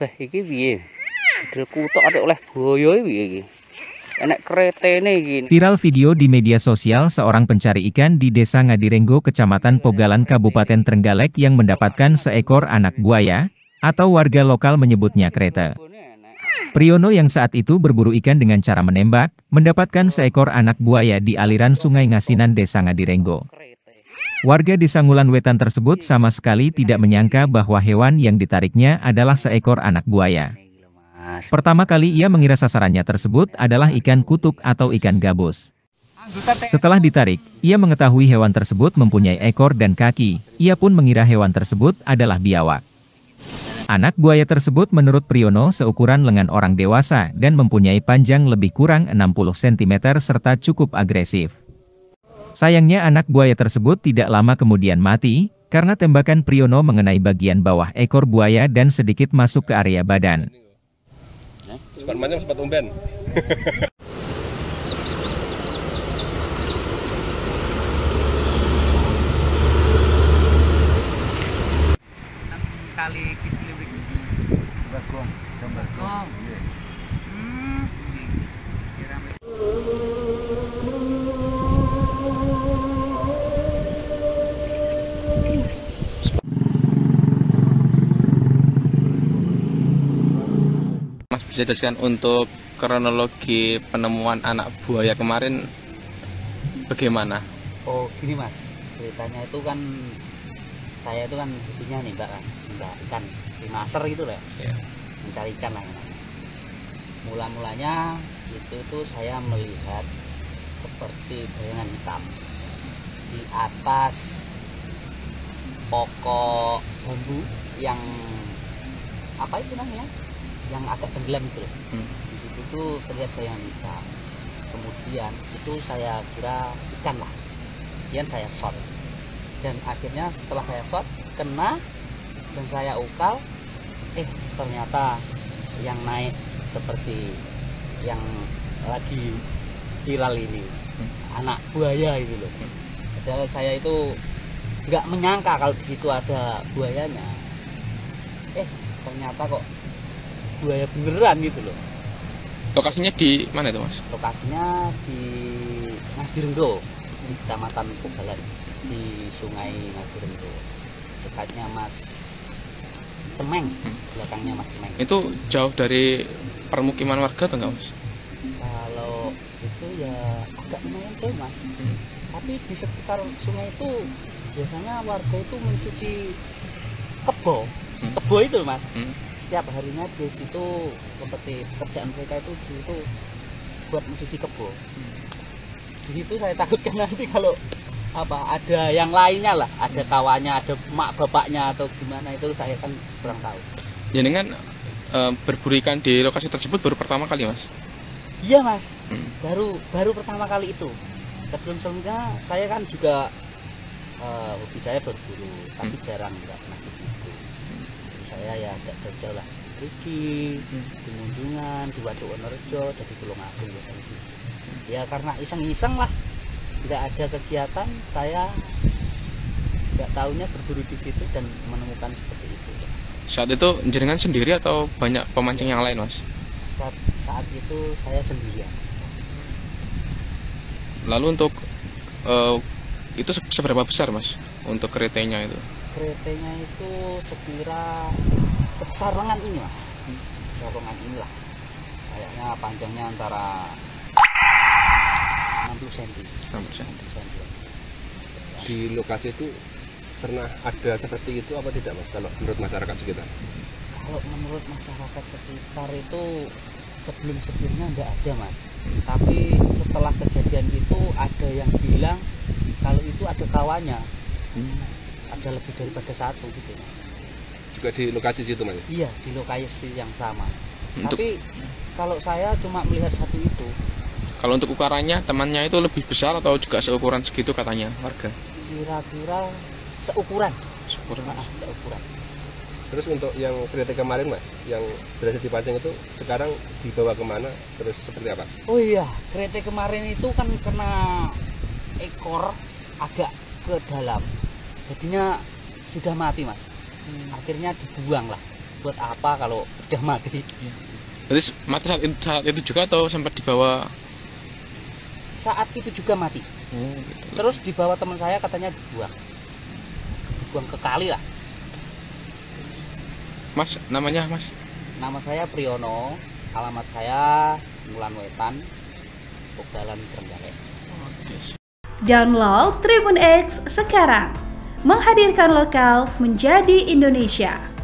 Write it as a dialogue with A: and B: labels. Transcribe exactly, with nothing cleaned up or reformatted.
A: Beh, iki piye? Bedel kutok ada oleh boyo piye iki? Enek kretene iki.
B: Viral video di media sosial seorang pencari ikan di Desa Ngadirenggo, Kecamatan Pogalan, Kabupaten Trenggalek yang mendapatkan seekor anak buaya, atau warga lokal menyebutnya krete. Priyono yang saat itu berburu ikan dengan cara menembak, mendapatkan seekor anak buaya di aliran Sungai Ngasinan, Desa Ngadirenggo. Warga Desa Ngulan Wetan tersebut sama sekali tidak menyangka bahwa hewan yang ditariknya adalah seekor anak buaya. Pertama kali ia mengira sasarannya tersebut adalah ikan kutuk atau ikan gabus. Setelah ditarik, ia mengetahui hewan tersebut mempunyai ekor dan kaki, ia pun mengira hewan tersebut adalah biawak. Anak buaya tersebut menurut Priyono seukuran lengan orang dewasa dan mempunyai panjang lebih kurang enam puluh sentimeter serta cukup agresif. Sayangnya anak buaya tersebut tidak lama kemudian mati, karena tembakan Priyono mengenai bagian bawah ekor buaya dan sedikit masuk ke area badan.
C: Sempat macam sempat umben.
A: Kali kita lebih bagong, bagong. Hmm.
C: Mas bisa jelaskan untuk kronologi penemuan anak buaya kemarin bagaimana?
D: Oh gini mas, ceritanya itu kan saya itu kan hobinya nih mbak kan, mbak ikan di maser gitu lah, yeah. Mencari ikan lah. Mula-mulanya itu tuh saya melihat seperti bayangan hitam di atas pokok bambu yang apa itu namanya? Yang agak tenggelam itu loh. Hmm. Di situ tuh terlihat bayangan hitam. Kemudian itu saya kira ikan lah. Kemudian saya shot. Dan akhirnya setelah saya shot kena dan saya ukal, eh ternyata yang naik seperti yang lagi viral ini, hmm. anak buaya itu loh. Hmm. Padahal saya itu nggak menyangka kalau di situ ada buayanya. Eh ternyata kok buaya beneran gitu loh.
C: Lokasinya di mana itu mas?
D: Lokasinya di Ngadirenggo, di Kecamatan Pogalan, di Sungai Ngadirenggo, dekatnya Mas Cemeng, hmm. belakangnya Mas Cemeng.
C: Itu jauh dari permukiman warga atau enggak mas?
D: Kalau itu ya agak lumayan jauh mas, hmm. tapi di sekitar sungai itu biasanya warga itu mencuci kebo, hmm. kebo itu mas. Hmm. Setiap harinya di situ seperti pekerjaan mereka itu di situ buat mencuci kebo. Hmm. Di situ saya takutkan nanti kalau apa ada yang lainnya lah, ada kawannya, ada mak bapaknya atau gimana itu saya kan kurang tahu.
C: Ya dengan e, berburu ikan di lokasi tersebut baru pertama kali mas?
D: Iya mas,
C: hmm.
D: baru baru pertama kali itu. Sebelum sebelumnya saya kan juga e, hobi saya berburu, tapi hmm. jarang nggak pernah ke situ. Saya ya agak jauh-jauh lah, Riki, hmm. di Munjungan, di Waduk Wonorejo, dari Tulungagung biasanya sih. Ya karena iseng-iseng lah, nggak ada kegiatan, saya nggak tahunya berburu di situ dan menemukan seperti itu.
C: Saat itu jenengan sendiri atau banyak pemancing yang lain mas?
D: Saat, saat itu saya sendirian.
C: Lalu untuk uh, itu seberapa besar mas untuk keretenya itu?
D: Keretenya itu sekira sebesar lengan ini mas, sebesar lengan inilah, kayaknya panjangnya antara enam puluh sentimeter. enam puluh sentimeter.
E: Di lokasi itu pernah ada seperti itu apa tidak mas, kalau menurut masyarakat sekitar?
D: Kalau menurut masyarakat sekitar itu sebelum-sebelumnya enggak ada mas, tapi setelah kejadian itu ada yang bilang kalau itu ada kawannya. Hmm. Ada lebih daripada satu gitu mas.
E: Juga di lokasi situ mas?
D: Iya, di lokasi yang sama.
C: Untuk...
D: Tapi kalau saya cuma melihat satu itu.
C: Kalau untuk ukurannya temannya itu lebih besar atau juga seukuran segitu katanya warga?
D: Kira-kira seukuran.
C: Seukuran.
D: Nah, seukuran.
E: Terus untuk yang krete kemarin mas, yang berhasil dipancing itu sekarang dibawa kemana? Terus seperti apa?
D: Oh iya, krete kemarin itu kan kena ekor agak ke dalam. Jadinya sudah mati mas, hmm. akhirnya dibuang lah. buat apa kalau sudah mati.
C: Jadi mati saat itu, saat itu juga atau sempat dibawa?
D: Saat itu juga mati.
C: Oh, gitu.
D: Terus dibawa teman saya, katanya dibuang dibuang ke kali lah.
C: Mas, namanya Mas?
D: Nama saya Priyono, alamat saya Mulan Wetan, Pogalan Trenggalek.
F: Download Tribun X sekarang, menghadirkan lokal menjadi Indonesia.